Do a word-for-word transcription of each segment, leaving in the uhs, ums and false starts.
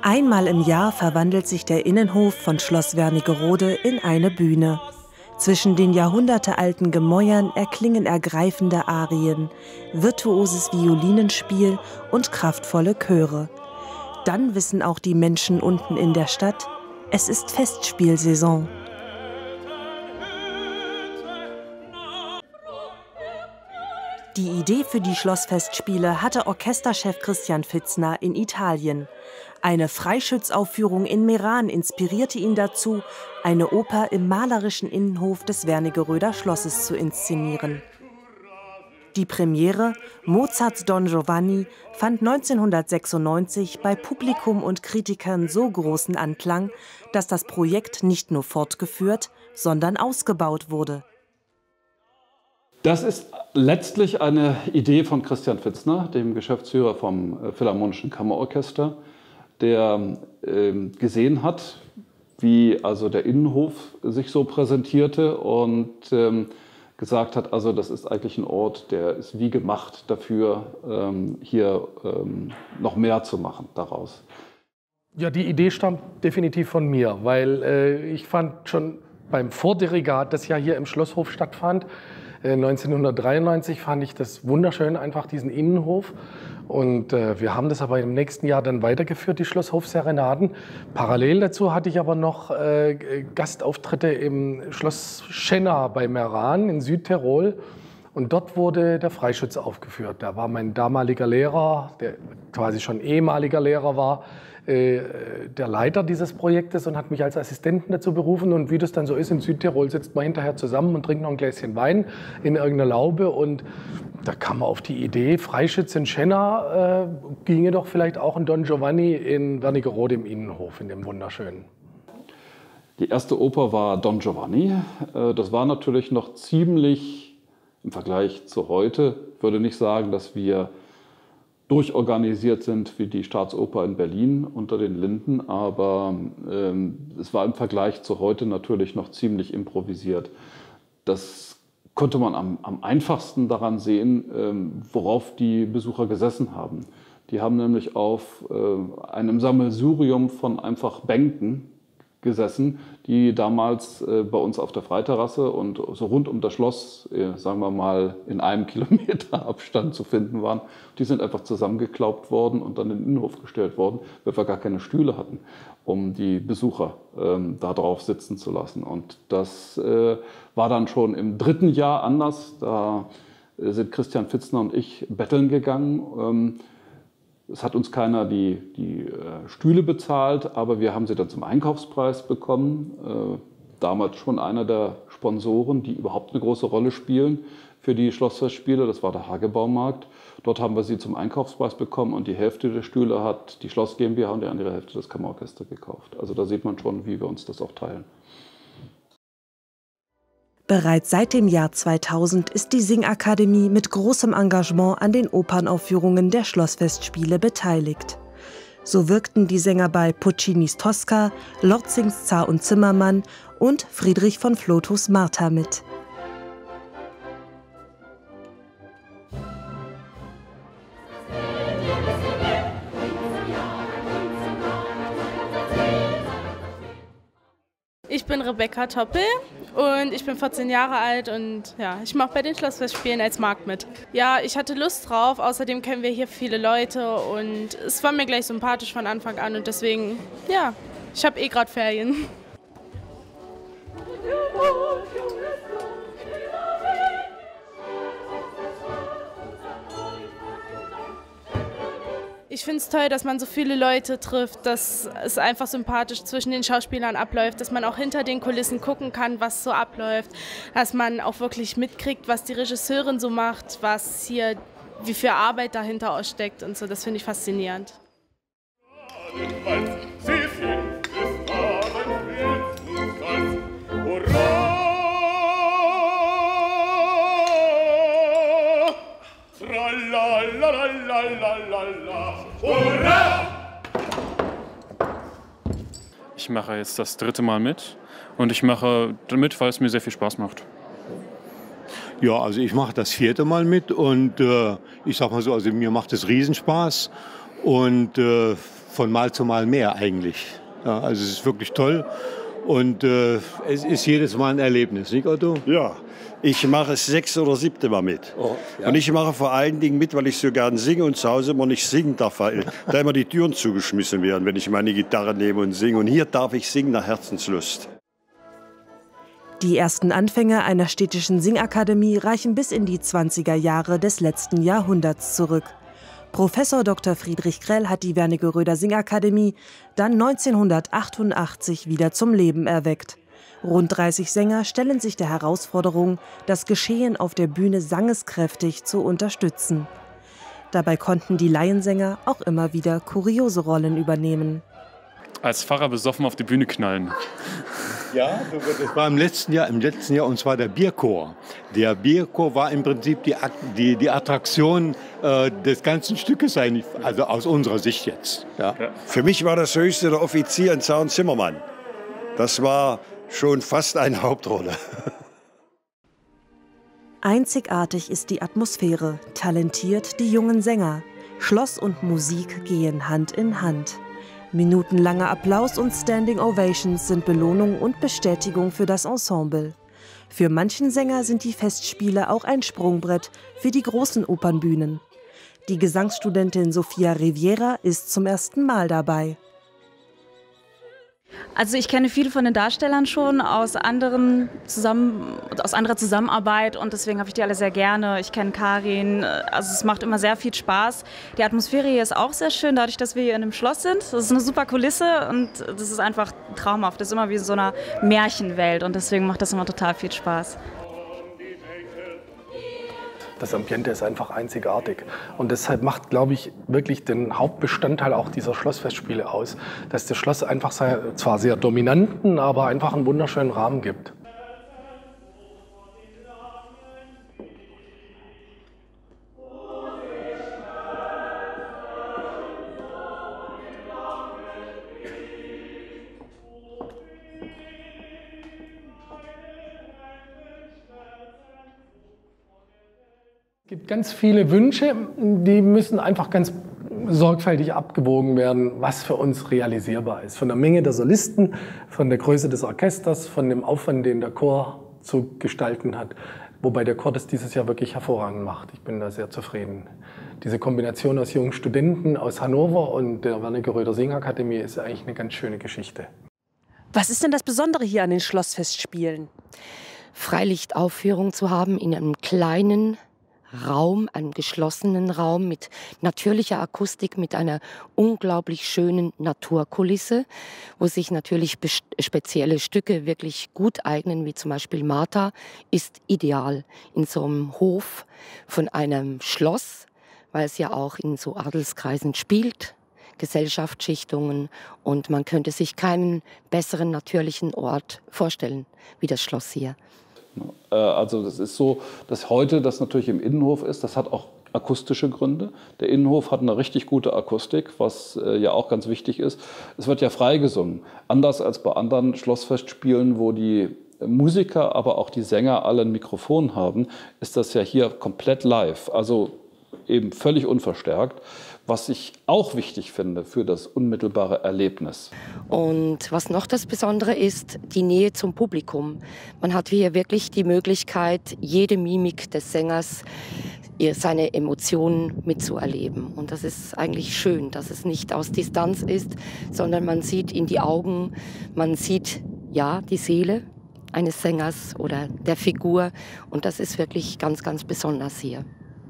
Einmal im Jahr verwandelt sich der Innenhof von Schloss Wernigerode in eine Bühne. Zwischen den jahrhundertealten Gemäuern erklingen ergreifende Arien, virtuoses Violinenspiel und kraftvolle Chöre. Dann wissen auch die Menschen unten in der Stadt, es ist Festspielsaison. Die Idee für die Schlossfestspiele hatte Orchesterchef Christian Pfitzner in Italien. Eine Freischützaufführung in Meran inspirierte ihn dazu, eine Oper im malerischen Innenhof des Wernigeröder Schlosses zu inszenieren. Die Premiere, Mozarts Don Giovanni, fand neunzehnhundertsechsundneunzig bei Publikum und Kritikern so großen Anklang, dass das Projekt nicht nur fortgeführt, sondern ausgebaut wurde. Das ist letztlich eine Idee von Christian Pfitzner, dem Geschäftsführer vom Philharmonischen Kammerorchester, der äh, gesehen hat, wie also der Innenhof sich so präsentierte und ähm, gesagt hat, also das ist eigentlich ein Ort, der ist wie gemacht dafür, ähm, hier ähm, noch mehr zu machen daraus. Ja, die Idee stammt definitiv von mir, weil äh, ich fand schon beim Vordirigat, das ja hier im Schlosshof stattfand, äh, neunzehnhundertdreiundneunzig, fand ich das wunderschön, einfach diesen Innenhof. Und äh, wir haben das aber im nächsten Jahr dann weitergeführt, die Schlosshofserenaden. Parallel dazu hatte ich aber noch äh, Gastauftritte im Schloss Schenna bei Meran in Südtirol. Und dort wurde der Freischütz aufgeführt. Da war mein damaliger Lehrer, der quasi schon ehemaliger Lehrer war, äh, der Leiter dieses Projektes und hat mich als Assistenten dazu berufen. Und wie das dann so ist, in Südtirol sitzt man hinterher zusammen und trinkt noch ein Gläschen Wein in irgendeiner Laube. Und da kam man auf die Idee, Freischütz in Schenna, äh, ginge doch vielleicht auch ein Don Giovanni in Wernigerode im Innenhof, in dem wunderschönen. Die erste Oper war Don Giovanni. Äh, das war natürlich noch ziemlich im Vergleich zu heute. Ich würde nicht sagen, dass wir durchorganisiert sind wie die Staatsoper in Berlin unter den Linden, aber ähm, es war im Vergleich zu heute natürlich noch ziemlich improvisiert. Das konnte man am, am einfachsten daran sehen, ähm, worauf die Besucher gesessen haben. Die haben nämlich auf äh, einem Sammelsurium von einfach Bänken gesessen, die damals äh, bei uns auf der Freiterrasse und so rund um das Schloss, äh, sagen wir mal, in einem Kilometer Abstand zu finden waren. Die sind einfach zusammengeklaubt worden und dann in den Innenhof gestellt worden, weil wir gar keine Stühle hatten, um die Besucher ähm, da drauf sitzen zu lassen. Und das äh, war dann schon im dritten Jahr anders. Da äh, sind Christian Pfitzner und ich betteln gegangen. Ähm, Es hat uns keiner die, die äh, Stühle bezahlt, aber wir haben sie dann zum Einkaufspreis bekommen. Äh, damals schon einer der Sponsoren, die überhaupt eine große Rolle spielen für die Schlossfestspiele. Das war der Hagebaumarkt. Dort haben wir sie zum Einkaufspreis bekommen und die Hälfte der Stühle hat die Schloss GmbH und die andere Hälfte das Kammerorchester gekauft. Also da sieht man schon, wie wir uns das auch teilen. Bereits seit dem Jahr zweitausend ist die Singakademie mit großem Engagement an den Opernaufführungen der Schlossfestspiele beteiligt. So wirkten die Sänger bei Puccinis Tosca, Lorzings Zar und Zimmermann und Friedrich von Flotows Martha mit. Ich bin Rebecca Toppel und ich bin vierzehn Jahre alt und ja, ich mache bei den Schlossfestspielen als Magd mit. Ja, ich hatte Lust drauf, außerdem kennen wir hier viele Leute und es war mir gleich sympathisch von Anfang an und deswegen, ja, ich habe eh gerade Ferien. Ich finde es toll, dass man so viele Leute trifft, dass es einfach sympathisch zwischen den Schauspielern abläuft, dass man auch hinter den Kulissen gucken kann, was so abläuft, dass man auch wirklich mitkriegt, was die Regisseurin so macht, was hier, wie viel Arbeit dahinter auch steckt und so. Das finde ich faszinierend. Ich mache jetzt das dritte Mal mit und ich mache damit, weil es mir sehr viel Spaß macht. Ja, also ich mache das vierte Mal mit und äh, ich sag mal so, also mir macht es Riesenspaß und äh, von Mal zu Mal mehr eigentlich. Ja, also es ist wirklich toll und äh, es ist jedes Mal ein Erlebnis, nicht Otto? Ja, ich mache es sechs oder siebte Mal mit. Oh, ja. Und ich mache vor allen Dingen mit, weil ich so gern singe und zu Hause immer nicht singen darf, weil da immer die Türen zugeschmissen werden, wenn ich meine Gitarre nehme und singe. Und hier darf ich singen nach Herzenslust. Die ersten Anfänge einer städtischen Singakademie reichen bis in die zwanziger Jahre des letzten Jahrhunderts zurück. Professor Doktor Friedrich Krell hat die Wernigeröder Singakademie dann neunzehnhundertachtundachtzig wieder zum Leben erweckt. Rund dreißig Sänger stellen sich der Herausforderung, das Geschehen auf der Bühne sangeskräftig zu unterstützen. Dabei konnten die Laiensänger auch immer wieder kuriose Rollen übernehmen. Als Pfarrer besoffen auf die Bühne knallen. Ja, das war im letzten Jahr, im letzten Jahr, und zwar der Bierchor. Der Bierchor war im Prinzip die, die, die Attraktion äh, des ganzen Stückes, eigentlich, also aus unserer Sicht jetzt. Ja. Ja. Für mich war das höchste der Offizier in Zaun Zimmermann. Das war schon fast eine Hauptrolle. Einzigartig ist die Atmosphäre, talentiert die jungen Sänger. Schloss und Musik gehen Hand in Hand. Minutenlanger Applaus und Standing Ovations sind Belohnung und Bestätigung für das Ensemble. Für manchen Sänger sind die Festspiele auch ein Sprungbrett für die großen Opernbühnen. Die Gesangsstudentin Sophia Riviera ist zum ersten Mal dabei. Also ich kenne viele von den Darstellern schon aus, anderen zusammen, aus anderer Zusammenarbeit und deswegen habe ich die alle sehr gerne. Ich kenne Karin, also es macht immer sehr viel Spaß. Die Atmosphäre hier ist auch sehr schön, dadurch, dass wir hier in einem Schloss sind. Das ist eine super Kulisse und das ist einfach traumhaft. Das ist immer wie in so einer Märchenwelt und deswegen macht das immer total viel Spaß. Das Ambiente ist einfach einzigartig. Und deshalb macht, glaube ich, wirklich den Hauptbestandteil auch dieser Schlossfestspiele aus, dass das Schloss einfach sehr, zwar sehr dominanten, aber einfach einen wunderschönen Rahmen gibt. Es gibt ganz viele Wünsche, die müssen einfach ganz sorgfältig abgewogen werden, was für uns realisierbar ist. Von der Menge der Solisten, von der Größe des Orchesters, von dem Aufwand, den der Chor zu gestalten hat. Wobei der Chor das dieses Jahr wirklich hervorragend macht. Ich bin da sehr zufrieden. Diese Kombination aus jungen Studenten aus Hannover und der Wernigeröder Singakademie ist eigentlich eine ganz schöne Geschichte. Was ist denn das Besondere hier an den Schlossfestspielen? Freilichtaufführung zu haben in einem kleinen Raum, einem geschlossenen Raum mit natürlicher Akustik, mit einer unglaublich schönen Naturkulisse, wo sich natürlich spezielle Stücke wirklich gut eignen, wie zum Beispiel Martha, ist ideal in so einem Hof von einem Schloss, weil es ja auch in so Adelskreisen spielt, Gesellschaftsschichtungen, und man könnte sich keinen besseren natürlichen Ort vorstellen wie das Schloss hier. Also das ist so, dass heute das natürlich im Innenhof ist. Das hat auch akustische Gründe. Der Innenhof hat eine richtig gute Akustik, was äh, ja auch ganz wichtig ist. Es wird ja frei gesungen. Anders als bei anderen Schlossfestspielen, wo die Musiker, aber auch die Sänger alle ein Mikrofon haben, ist das ja hier komplett live. Also eben völlig unverstärkt, was ich auch wichtig finde für das unmittelbare Erlebnis. Und was noch das Besondere ist, die Nähe zum Publikum. Man hat hier wirklich die Möglichkeit, jede Mimik des Sängers, seine Emotionen mitzuerleben. Und das ist eigentlich schön, dass es nicht aus Distanz ist, sondern man sieht in die Augen, man sieht ja die Seele eines Sängers oder der Figur. Und das ist wirklich ganz, ganz besonders hier.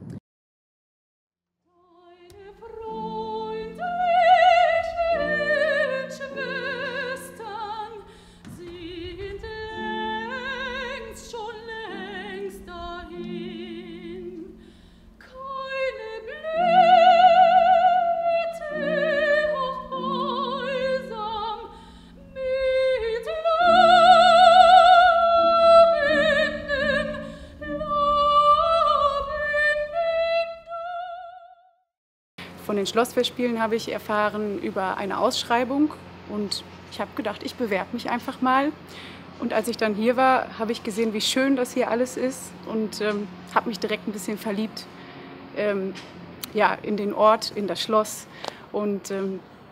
Von den Schlossfestspielen habe ich erfahren über eine Ausschreibung und ich habe gedacht, ich bewerbe mich einfach mal. Und als ich dann hier war, habe ich gesehen, wie schön das hier alles ist und ähm, habe mich direkt ein bisschen verliebt ähm, ja, in den Ort, in das Schloss und ähm,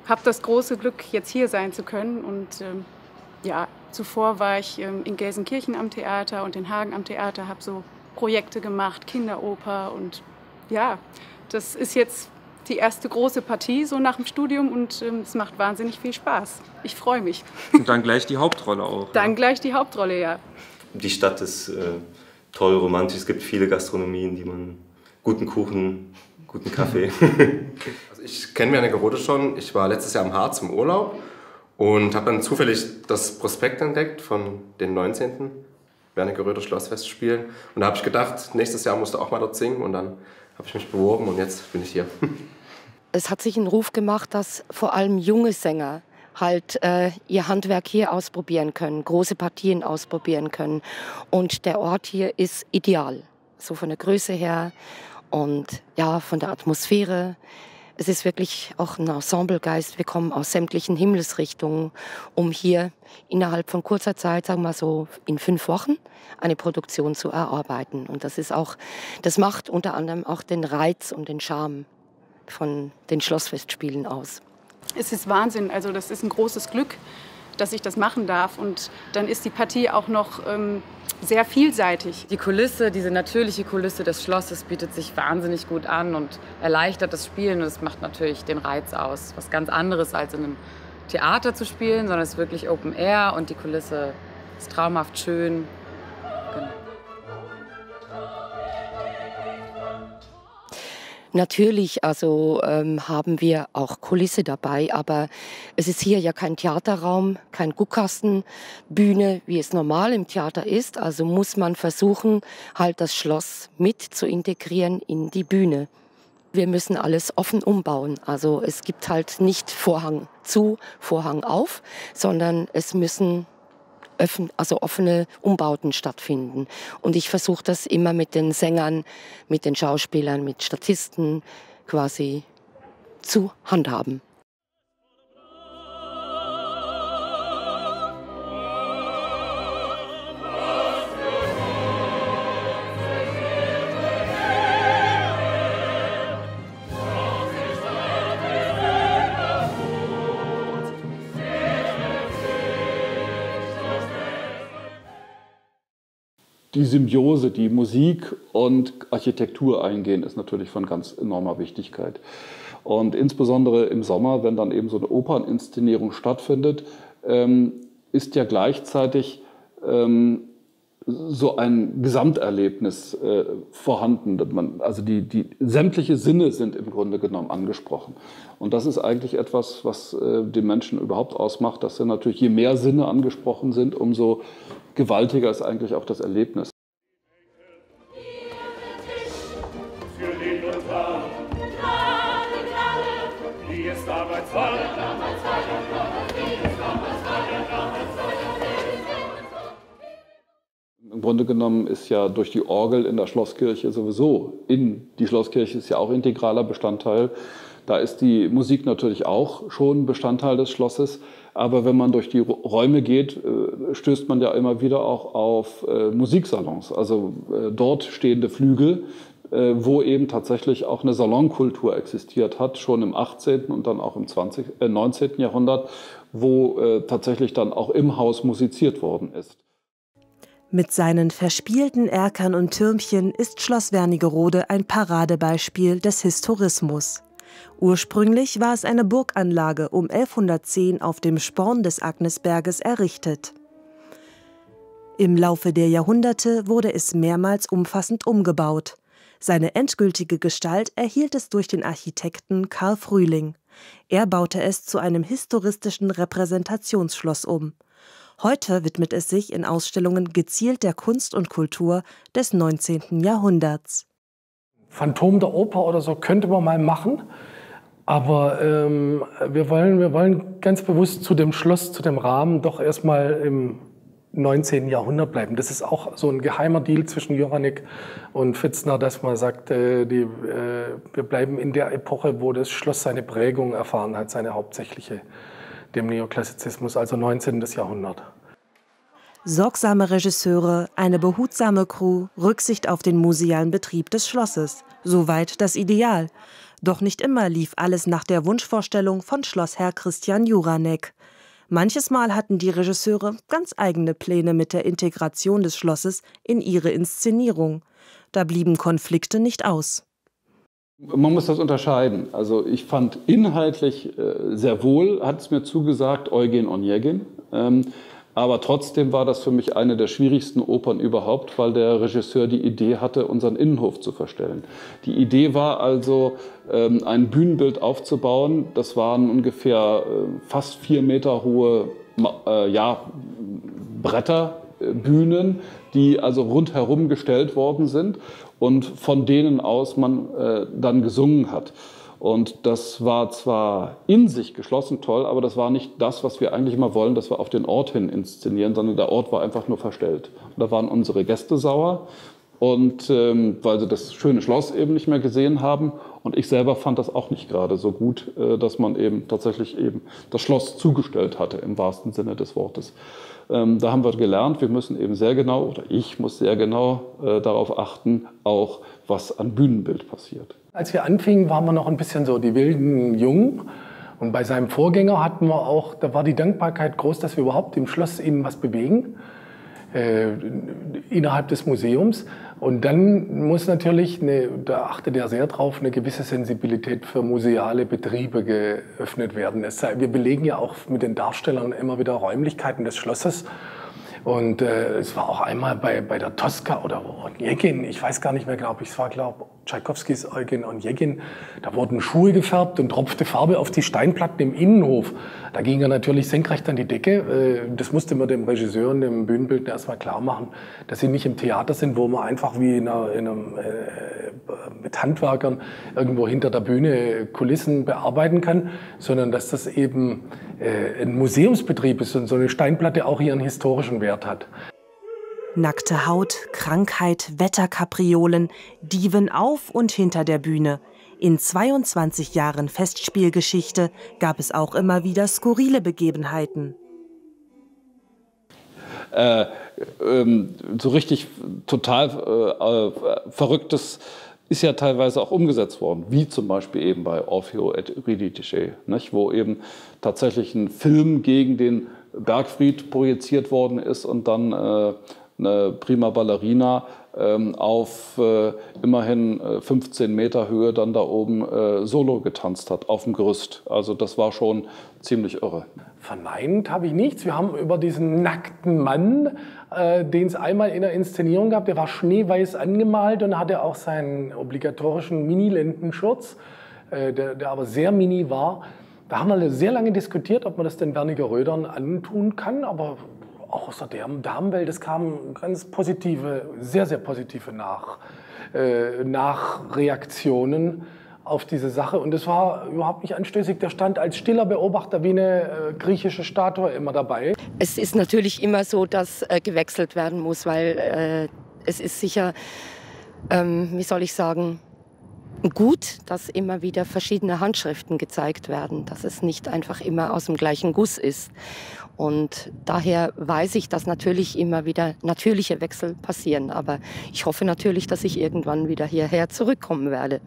habe das große Glück, jetzt hier sein zu können. Und ähm, ja, zuvor war ich ähm, in Gelsenkirchen am Theater und in Hagen am Theater, habe so Projekte gemacht, Kinderoper. Und ja, das ist jetzt die erste große Partie so nach dem Studium und ähm, es macht wahnsinnig viel Spaß. Ich freue mich. Und dann gleich die Hauptrolle auch. Dann ja. gleich die Hauptrolle, ja. Die Stadt ist äh, toll, romantisch. Es gibt viele Gastronomien, die man guten Kuchen, guten Kaffee. Also ich kenne Wernigerode schon. Ich war letztes Jahr im Harz im Urlaub und habe dann zufällig das Prospekt entdeckt von den neunzehnten Wernigerode Schlossfestspielen. Und da habe ich gedacht, nächstes Jahr musst du auch mal dort singen. Und dann habe ich mich beworben und jetzt bin ich hier. Es hat sich einen Ruf gemacht, dass vor allem junge Sänger halt äh, ihr Handwerk hier ausprobieren können, große Partien ausprobieren können. Und der Ort hier ist ideal, so von der Größe her und ja, von der Atmosphäre. Es ist wirklich auch ein Ensemblegeist. Wir kommen aus sämtlichen Himmelsrichtungen, um hier innerhalb von kurzer Zeit, sagen wir mal so in fünf Wochen, eine Produktion zu erarbeiten. Und das ist auch, das macht unter anderem auch den Reiz und den Charme von den Schlossfestspielen aus. Es ist Wahnsinn, also das ist ein großes Glück, dass ich das machen darf. Und dann ist die Partie auch noch ähm, sehr vielseitig. Die Kulisse, diese natürliche Kulisse des Schlosses bietet sich wahnsinnig gut an und erleichtert das Spielen. Und es macht natürlich den Reiz aus. Was ganz anderes als in einem Theater zu spielen, sondern es ist wirklich Open Air und die Kulisse ist traumhaft schön. Genau. Natürlich, also ähm, haben wir auch Kulisse dabei, aber es ist hier ja kein Theaterraum, kein Guckkastenbühne, wie es normal im Theater ist. Also muss man versuchen, halt das Schloss mit zu integrieren in die Bühne. Wir müssen alles offen umbauen. Also es gibt halt nicht Vorhang zu, Vorhang auf, sondern es müssen also offene Umbauten stattfinden. Und ich versuche das immer mit den Sängern, mit den Schauspielern, mit Statisten quasi zu handhaben. Die Symbiose, die Musik und Architektur eingehen, ist natürlich von ganz enormer Wichtigkeit. Und insbesondere im Sommer, wenn dann eben so eine Operninszenierung stattfindet, ähm, ist ja gleichzeitig ähm, so ein Gesamterlebnis äh, vorhanden. Dass man, also die, die sämtliche Sinne sind im Grunde genommen angesprochen. Und das ist eigentlich etwas, was äh, den Menschen überhaupt ausmacht, dass ja natürlich je mehr Sinne angesprochen sind, umso gewaltiger ist eigentlich auch das Erlebnis. Im Grunde genommen ist ja durch die Orgel in der Schlosskirche sowieso, in die Schlosskirche ist ja auch integraler Bestandteil. Da ist die Musik natürlich auch schon Bestandteil des Schlosses. Aber wenn man durch die Räume geht, stößt man ja immer wieder auch auf Musiksalons. Also dort stehende Flügel, wo eben tatsächlich auch eine Salonkultur existiert hat, schon im achtzehnten und dann auch im zwanzigsten, äh, neunzehnten Jahrhundert, wo tatsächlich dann auch im Haus musiziert worden ist. Mit seinen verspielten Erkern und Türmchen ist Schloss Wernigerode ein Paradebeispiel des Historismus. Ursprünglich war es eine Burganlage, um elfhundertzehn auf dem Sporn des Agnesberges errichtet. Im Laufe der Jahrhunderte wurde es mehrmals umfassend umgebaut. Seine endgültige Gestalt erhielt es durch den Architekten Karl Frühling. Er baute es zu einem historistischen Repräsentationsschloss um. Heute widmet es sich in Ausstellungen gezielt der Kunst und Kultur des neunzehnten Jahrhunderts. Phantom der Oper oder so könnte man mal machen, aber ähm, wir wollen, wir wollen ganz bewusst zu dem Schloss, zu dem Rahmen doch erstmal im neunzehnten Jahrhundert bleiben. Das ist auch so ein geheimer Deal zwischen Joranek und Pfitzner, dass man sagt, äh, die, äh, wir bleiben in der Epoche, wo das Schloss seine Prägung erfahren hat, seine hauptsächliche, dem Neoklassizismus, also neunzehnten Jahrhundert. Sorgsame Regisseure, eine behutsame Crew, Rücksicht auf den musealen Betrieb des Schlosses. Soweit das Ideal. Doch nicht immer lief alles nach der Wunschvorstellung von Schlossherr Christian Juranek. Manches Mal hatten die Regisseure ganz eigene Pläne mit der Integration des Schlosses in ihre Inszenierung. Da blieben Konflikte nicht aus. Man muss das unterscheiden. Also ich fand inhaltlich äh, sehr wohl, hat es mir zugesagt, Eugen Onegin. Ähm, aber trotzdem war das für mich eine der schwierigsten Opern überhaupt, weil der Regisseur die Idee hatte, unseren Innenhof zu verstellen. Die Idee war also, ähm, ein Bühnenbild aufzubauen. Das waren ungefähr äh, fast vier Meter hohe äh, ja, Bretterbühnen, die also rundherum gestellt worden sind und von denen aus man äh, dann gesungen hat. Und das war zwar in sich geschlossen toll, aber das war nicht das, was wir eigentlich immer wollen, dass wir auf den Ort hin inszenieren, sondern der Ort war einfach nur verstellt. Und da waren unsere Gäste sauer, und ähm, weil sie das schöne Schloss eben nicht mehr gesehen haben. Und ich selber fand das auch nicht gerade so gut, äh, dass man eben tatsächlich eben das Schloss zugestellt hatte, im wahrsten Sinne des Wortes. Ähm, da haben wir gelernt, wir müssen eben sehr genau, oder ich muss sehr genau äh, darauf achten, auch was an Bühnenbild passiert. Als wir anfingen, waren wir noch ein bisschen so die wilden Jungen. Und bei seinem Vorgänger hatten wir auch, da war die Dankbarkeit groß, dass wir überhaupt im Schloss eben was bewegen, äh, innerhalb des Museums. Und dann muss natürlich, eine, da achtet er sehr drauf, eine gewisse Sensibilität für museale Betriebe geöffnet werden. Es, wir belegen ja auch mit den Darstellern immer wieder Räumlichkeiten des Schlosses. Und äh, es war auch einmal bei, bei der Tosca oder Onegin, ich weiß gar nicht mehr genau, es war, glaube ich, Tschaikowskis Eugen Onegin, da wurden Schuhe gefärbt und tropfte Farbe auf die Steinplatten im Innenhof. Da ging er natürlich senkrecht an die Decke. Das musste man dem Regisseur und dem Bühnenbildner erstmal klar machen, dass sie nicht im Theater sind, wo man einfach wie in, einer, in einem, äh, mit Handwerkern irgendwo hinter der Bühne Kulissen bearbeiten kann, sondern dass das eben äh, ein Museumsbetrieb ist und so eine Steinplatte auch ihren historischen Wert hat. Nackte Haut, Krankheit, Wetterkapriolen, Diven auf und hinter der Bühne. In zweiundzwanzig Jahren Festspielgeschichte gab es auch immer wieder skurrile Begebenheiten. Äh, ähm, so richtig total äh, Verrücktes ist ja teilweise auch umgesetzt worden, wie zum Beispiel eben bei Orfeo et Eurydice, nicht? Wo eben tatsächlich ein Film gegen den Bergfried projiziert worden ist und dann äh, eine prima Ballerina ähm, auf äh, immerhin äh, fünfzehn Meter Höhe dann da oben äh, Solo getanzt hat, auf dem Gerüst. Also das war schon ziemlich irre. Verneint habe ich nichts. Wir haben über diesen nackten Mann, äh, den es einmal in der Inszenierung gab, der war schneeweiß angemalt und hatte auch seinen obligatorischen Mini-Lendenschurz, äh, der, der aber sehr mini war. Da haben wir sehr lange diskutiert, ob man das den Werniger Rödern antun kann, aber auch aus der Damenwelt, es kamen ganz positive, sehr, sehr positive Nach, äh, Nachreaktionen auf diese Sache. Und es war überhaupt nicht anstößig. Der stand als stiller Beobachter wie eine äh, griechische Statue immer dabei. Es ist natürlich immer so, dass äh, gewechselt werden muss, weil äh, es ist sicher, ähm, wie soll ich sagen, gut, dass immer wieder verschiedene Handschriften gezeigt werden, dass es nicht einfach immer aus dem gleichen Guss ist. Und daher weiß ich, dass natürlich immer wieder natürliche Wechsel passieren. Aber ich hoffe natürlich, dass ich irgendwann wieder hierher zurückkommen werde.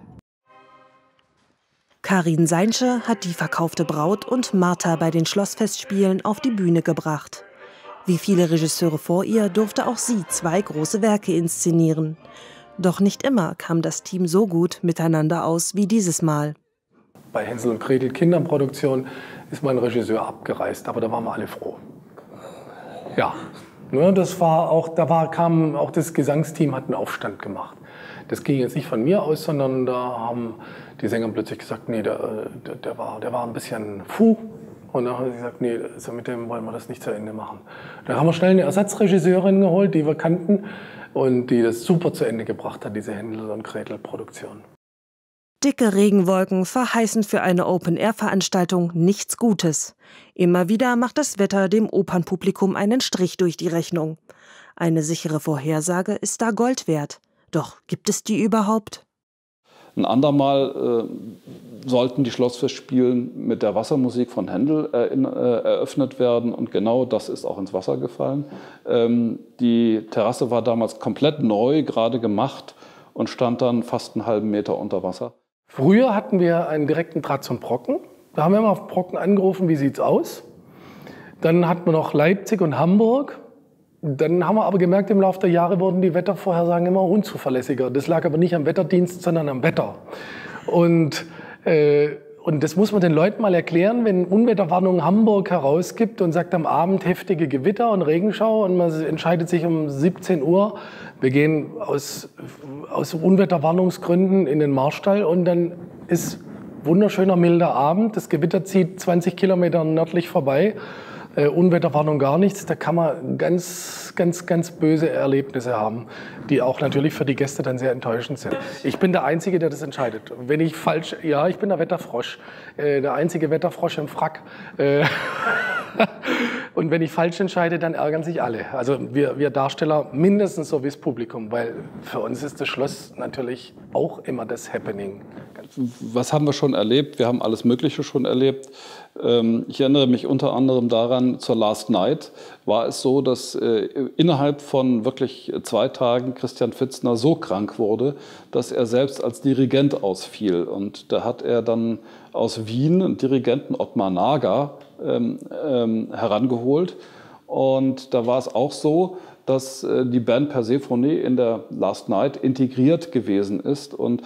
Karin Seinsche hat die verkaufte Braut und Martha bei den Schlossfestspielen auf die Bühne gebracht. Wie viele Regisseure vor ihr durfte auch sie zwei große Werke inszenieren. Doch nicht immer kam das Team so gut miteinander aus wie dieses Mal. Bei Hänsel und Gretel Kinderproduktion ist mein Regisseur abgereist, aber da waren wir alle froh. Ja, ne, das war auch, da war, kam auch das Gesangsteam hat einen Aufstand gemacht. Das ging jetzt nicht von mir aus, sondern da haben die Sänger plötzlich gesagt, nee, der, der, der, war, der war ein bisschen fuh. Und dann haben sie gesagt, nee, also mit dem wollen wir das nicht zu Ende machen. Dann haben wir schnell eine Ersatzregisseurin geholt, die wir kannten und die das super zu Ende gebracht hat, diese Hänsel und Gretel Produktion. Dicke Regenwolken verheißen für eine Open-Air-Veranstaltung nichts Gutes. Immer wieder macht das Wetter dem Opernpublikum einen Strich durch die Rechnung. Eine sichere Vorhersage ist da Gold wert. Doch gibt es die überhaupt? Ein andermal äh, sollten die Schlossfestspiele mit der Wassermusik von Händel äh, in, äh, eröffnet werden. Und genau das ist auch ins Wasser gefallen. Ähm, die Terrasse war damals komplett neu, gerade gemacht und stand dann fast einen halben Meter unter Wasser. Früher hatten wir einen direkten Draht zum Brocken. Da haben wir immer auf Brocken angerufen, wie sieht's aus? Dann hatten wir noch Leipzig und Hamburg. Dann haben wir aber gemerkt, im Laufe der Jahre wurden die Wettervorhersagen immer unzuverlässiger. Das lag aber nicht am Wetterdienst, sondern am Wetter. Und, äh, und das muss man den Leuten mal erklären, wenn Unwetterwarnung Hamburg herausgibt und sagt am Abend heftige Gewitter und Regenschau und man entscheidet sich um siebzehn Uhr, wir gehen aus, aus Unwetterwarnungsgründen in den Marstall und dann ist wunderschöner milder Abend, das Gewitter zieht zwanzig Kilometer nördlich vorbei. Äh, Unwetterwarnung gar nichts, da kann man ganz, ganz, ganz böse Erlebnisse haben, die auch natürlich für die Gäste dann sehr enttäuschend sind. Ich bin der Einzige, der das entscheidet. Wenn ich falsch, ja, ich bin der Wetterfrosch, äh, der einzige Wetterfrosch im Frack. Äh, und wenn ich falsch entscheide, dann ärgern sich alle. Also wir, wir Darsteller mindestens so wie das Publikum, weil für uns ist das Schloss natürlich auch immer das Happening. Was haben wir schon erlebt? Wir haben alles Mögliche schon erlebt. Ich erinnere mich unter anderem daran, zur Last Night war es so, dass äh, innerhalb von wirklich zwei Tagen Christian Pfitzner so krank wurde, dass er selbst als Dirigent ausfiel. Und da hat er dann aus Wien einen Dirigenten Ottmar Nager ähm, ähm, herangeholt. Und da war es auch so, dass äh, die Band Persephone in der Last Night integriert gewesen ist. Und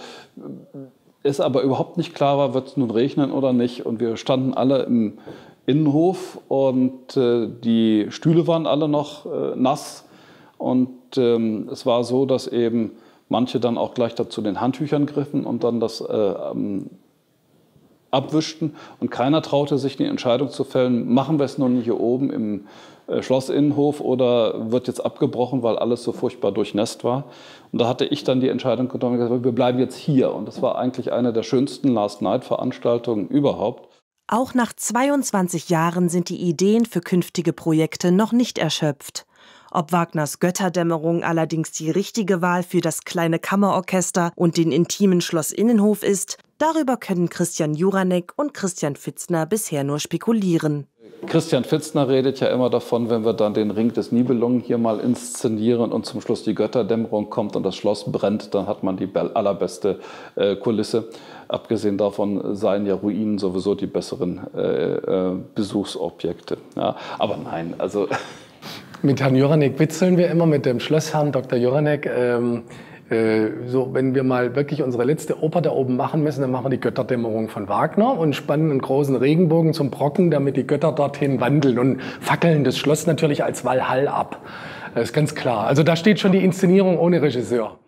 es aber überhaupt nicht klar war, wird es nun regnen oder nicht. Und wir standen alle im Innenhof und äh, die Stühle waren alle noch äh, nass. Und ähm, es war so, dass eben manche dann auch gleich dazu den Handtüchern griffen und dann das äh, ähm, abwischten. Und keiner traute sich, die Entscheidung zu fällen, machen wir es nun hier oben im äh, Schlossinnenhof oder wird jetzt abgebrochen, weil alles so furchtbar durchnässt war. Und da hatte ich dann die Entscheidung getroffen, gesagt, wir bleiben jetzt hier. Und das war eigentlich eine der schönsten Last-Night-Veranstaltungen überhaupt. Auch nach zweiundzwanzig Jahren sind die Ideen für künftige Projekte noch nicht erschöpft. Ob Wagners Götterdämmerung allerdings die richtige Wahl für das kleine Kammerorchester und den intimen Schlossinnenhof ist, darüber können Christian Juranek und Christian Pfitzner bisher nur spekulieren. Christian Pfitzner redet ja immer davon, wenn wir dann den Ring des Nibelungen hier mal inszenieren und zum Schluss die Götterdämmerung kommt und das Schloss brennt, dann hat man die allerbeste äh, Kulisse. Abgesehen davon seien ja Ruinen sowieso die besseren äh, äh, Besuchsobjekte. Ja, aber nein, also... Mit Herrn Juranek witzeln wir immer, mit dem Schlossherrn Doktor Juranek. Ähm, äh, so, wenn wir mal wirklich unsere letzte Oper da oben machen müssen, dann machen wir die Götterdämmerung von Wagner und spannen einen großen Regenbogen zum Brocken, damit die Götter dorthin wandeln und fackeln das Schloss natürlich als Walhall ab. Das ist ganz klar. Also da steht schon die Inszenierung ohne Regisseur.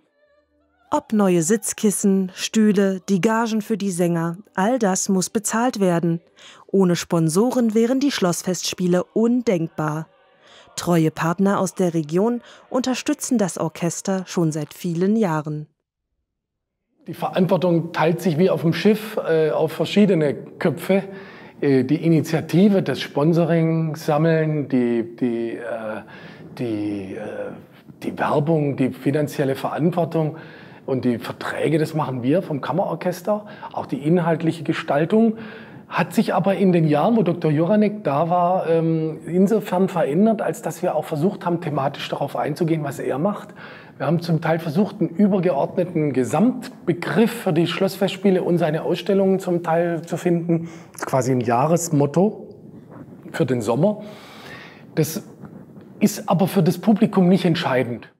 Ob neue Sitzkissen, Stühle, die Gagen für die Sänger, all das muss bezahlt werden. Ohne Sponsoren wären die Schlossfestspiele undenkbar. Treue Partner aus der Region unterstützen das Orchester schon seit vielen Jahren. Die Verantwortung teilt sich wie auf dem Schiff äh, auf verschiedene Köpfe. Äh, die Initiative, das Sponsoring, Sammeln, die, die, äh, die, äh, die Werbung, die finanzielle Verantwortung und die Verträge, das machen wir vom Kammerorchester. Auch die inhaltliche Gestaltung. Hat sich aber in den Jahren, wo Doktor Juranek da war, insofern verändert, als dass wir auch versucht haben, thematisch darauf einzugehen, was er macht. Wir haben zum Teil versucht, einen übergeordneten Gesamtbegriff für die Schlossfestspiele und seine Ausstellungen zum Teil zu finden. Das ist quasi ein Jahresmotto für den Sommer. Das ist aber für das Publikum nicht entscheidend.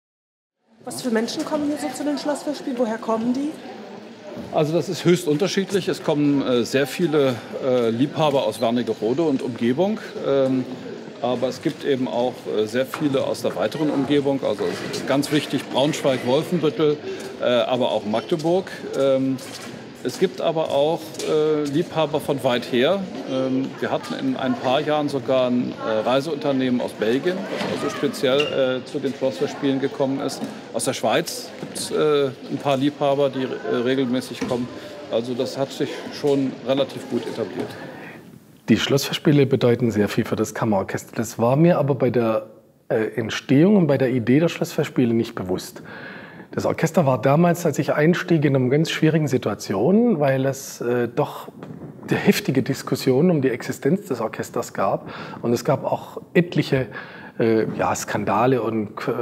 Was für Menschen kommen hier so zu den Schlossfestspielen? Woher kommen die? Also das ist höchst unterschiedlich. Es kommen äh, sehr viele äh, Liebhaber aus Wernigerode und Umgebung. Ähm, aber es gibt eben auch äh, sehr viele aus der weiteren Umgebung. Also es ist ganz wichtig Braunschweig, Wolfenbüttel, äh, aber auch Magdeburg. Ähm, es gibt aber auch äh, Liebhaber von weit her. Ähm, wir hatten in ein paar Jahren sogar ein äh, Reiseunternehmen aus Belgien, das also speziell äh, zu den Schlossfestspielen gekommen ist. Aus der Schweiz gibt es äh, ein paar Liebhaber, die äh, regelmäßig kommen. Also das hat sich schon relativ gut etabliert. Die Schlossfestspiele bedeuten sehr viel für das Kammerorchester. Das war mir aber bei der äh, Entstehung und bei der Idee der Schlossfestspiele nicht bewusst. Das Orchester war damals, als ich einstieg, in einer ganz schwierigen Situation, weil es äh, doch heftige Diskussionen um die Existenz des Orchesters gab. Und es gab auch etliche äh, ja, Skandale und äh,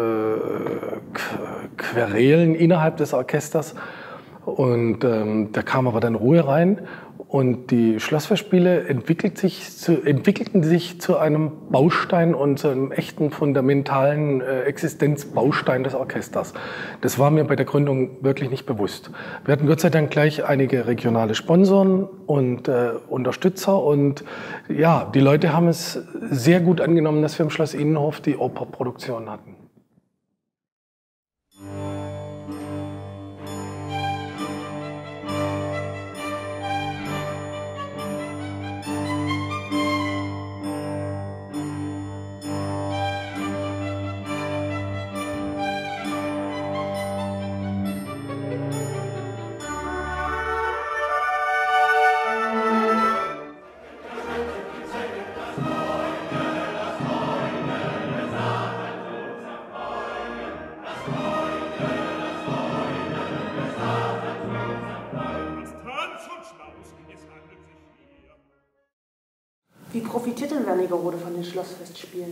Querelen innerhalb des Orchesters. Und ähm, da kam aber dann Ruhe rein. Und die Schlossfestspiele entwickelt sich zu, entwickelten sich zu einem Baustein und zu einem echten fundamentalen äh, Existenzbaustein des Orchesters. Das war mir bei der Gründung wirklich nicht bewusst. Wir hatten Gott sei Dank gleich einige regionale Sponsoren und äh, Unterstützer. Und ja, die Leute haben es sehr gut angenommen, dass wir im Schloss Innenhof die Operproduktion hatten. Wie profitiert denn Wernigerode von den Schlossfestspielen?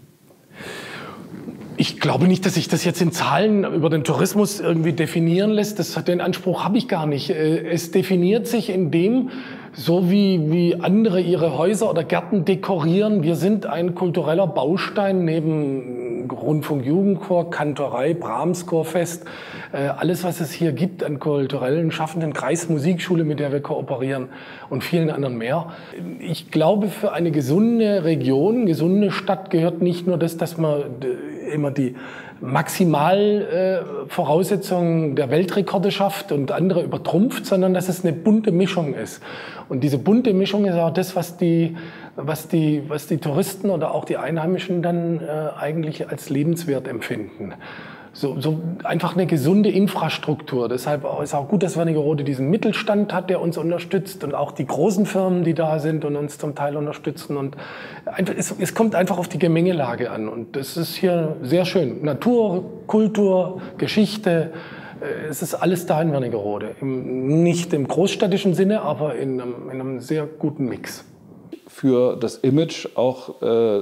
Ich glaube nicht, dass sich das jetzt in Zahlen über den Tourismus irgendwie definieren lässt. Das, den Anspruch habe ich gar nicht. Es definiert sich in dem, so wie, wie andere ihre Häuser oder Gärten dekorieren. Wir sind ein kultureller Baustein neben Rundfunk, Jugendchor, Kantorei, Brahms-Chorfest. Alles, was es hier gibt an kulturellen Schaffenden, Kreismusikschule, mit der wir kooperieren und vielen anderen mehr. Ich glaube, für eine gesunde Region, gesunde Stadt gehört nicht nur das, dass man immer die Maximalvoraussetzungen der Weltrekorde schafft und andere übertrumpft, sondern dass es eine bunte Mischung ist. Und diese bunte Mischung ist auch das, was die, was die, was die Touristen oder auch die Einheimischen dann äh, eigentlich als lebenswert empfinden. So, so einfach eine gesunde Infrastruktur. Deshalb ist auch gut, dass Wernigerode diesen Mittelstand hat, der uns unterstützt, und auch die großen Firmen, die da sind und uns zum Teil unterstützen. Und einfach, es, es kommt einfach auf die Gemengelage an. Und das ist hier sehr schön. Natur, Kultur, Geschichte, es ist alles da in Wernigerode. Im, nicht im großstädtischen Sinne, aber in einem, in einem sehr guten Mix. Für das Image auch äh,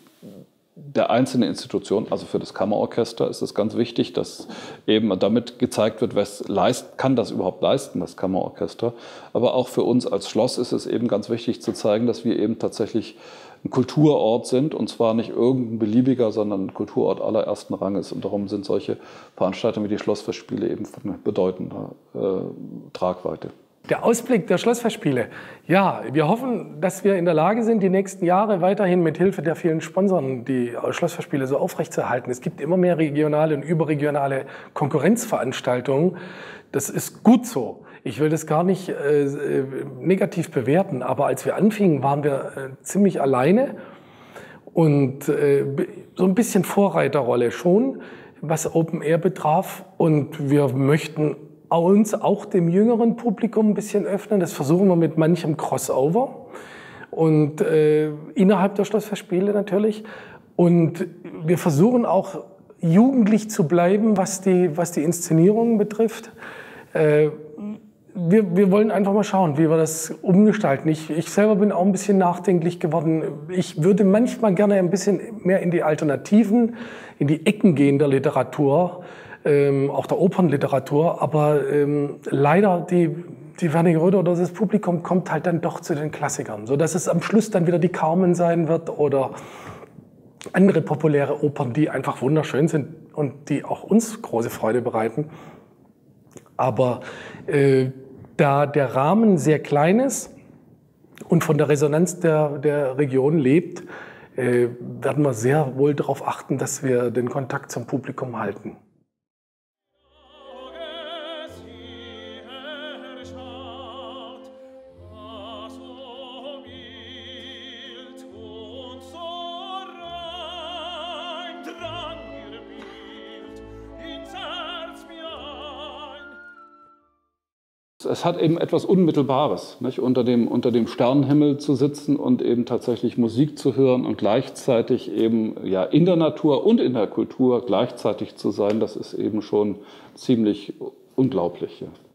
der einzelnen Institution, also für das Kammerorchester, ist es ganz wichtig, dass eben damit gezeigt wird, was leist, kann das überhaupt leisten, das Kammerorchester. Aber auch für uns als Schloss ist es eben ganz wichtig zu zeigen, dass wir eben tatsächlich ein Kulturort sind, und zwar nicht irgendein beliebiger, sondern ein Kulturort allerersten Ranges. Und darum sind solche Veranstaltungen wie die Schlossfestspiele eben von bedeutender äh, Tragweite. Der Ausblick der Schlossfestspiele. Ja, wir hoffen, dass wir in der Lage sind, die nächsten Jahre weiterhin mit Hilfe der vielen Sponsoren die Schlossfestspiele so aufrechtzuerhalten. Es gibt immer mehr regionale und überregionale Konkurrenzveranstaltungen. Das ist gut so. Ich will das gar nicht äh, negativ bewerten, aber als wir anfingen, waren wir äh, ziemlich alleine und äh, so ein bisschen Vorreiterrolle schon, was Open Air betraf. Und wir möchten uns auch dem jüngeren Publikum ein bisschen öffnen. Das versuchen wir mit manchem Crossover und äh, innerhalb der Schlossfestspiele natürlich. Und wir versuchen auch jugendlich zu bleiben, was die, was die Inszenierungen betrifft. Äh, wir, wir wollen einfach mal schauen, wie wir das umgestalten. Ich, ich selber bin auch ein bisschen nachdenklich geworden. Ich würde manchmal gerne ein bisschen mehr in die Alternativen, in die Ecken gehen der Literatur, Ähm, auch der Opernliteratur, aber ähm, leider die, die Wernigerode oder das Publikum kommt halt dann doch zu den Klassikern, sodass es am Schluss dann wieder die Carmen sein wird oder andere populäre Opern, die einfach wunderschön sind und die auch uns große Freude bereiten. Aber äh, da der Rahmen sehr klein ist und von der Resonanz der, der Region lebt, äh, werden wir sehr wohl darauf achten, dass wir den Kontakt zum Publikum halten. Es hat eben etwas Unmittelbares, nicht? Unter dem, unter dem Sternenhimmel zu sitzen und eben tatsächlich Musik zu hören und gleichzeitig eben ja, in der Natur und in der Kultur gleichzeitig zu sein, das ist eben schon ziemlich unglaublich. Ja.